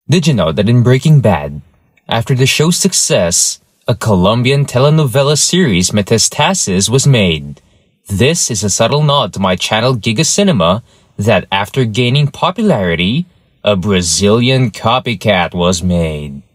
Did you know that in Breaking Bad, after the show's success, a Colombian telenovela series Metastasis was made? This is a subtle nod to my channel Giga Cinema that after gaining popularity, a Brazilian copycat was made.